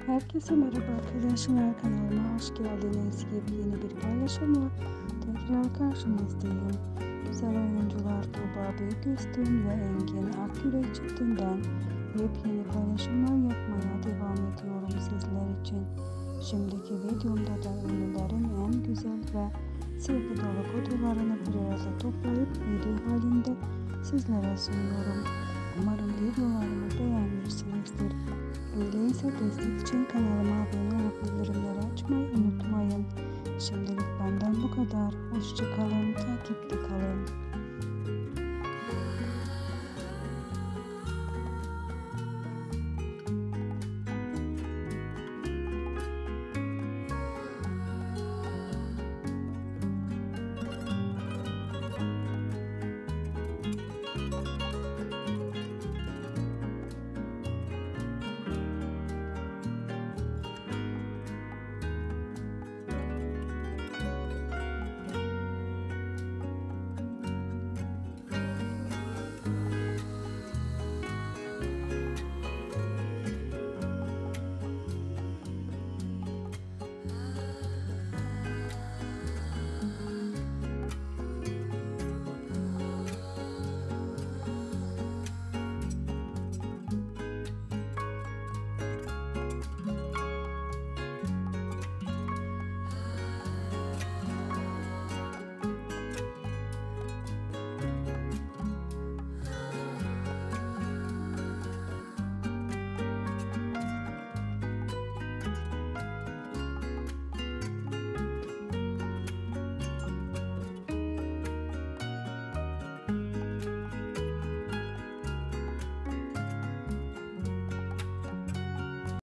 Herkese merhaba arkadaşlar, kanalıma hoş geldiniz. Yepyeni bir paylaşımla tekrar karşınızdayım. Güzel oyuncular Tuğba Büyüküstün ve Engin Akgürek çiftinden yepyeni paylaşımlar yapmaya devam ediyorum sizler için. Şimdiki videomda da ünlülerin en güzel ve sevgi dolu fotoğraflarını bir arada toplayıp video halinde sizlere sunuyorum. Umarım videolarımı beğenmişsinizdir. Öyleyse destek için kanalıma abone olup bildirimleri açmayı unutmayın. Şimdilik benden bu kadar. Hoşça kalın, takipte kalın.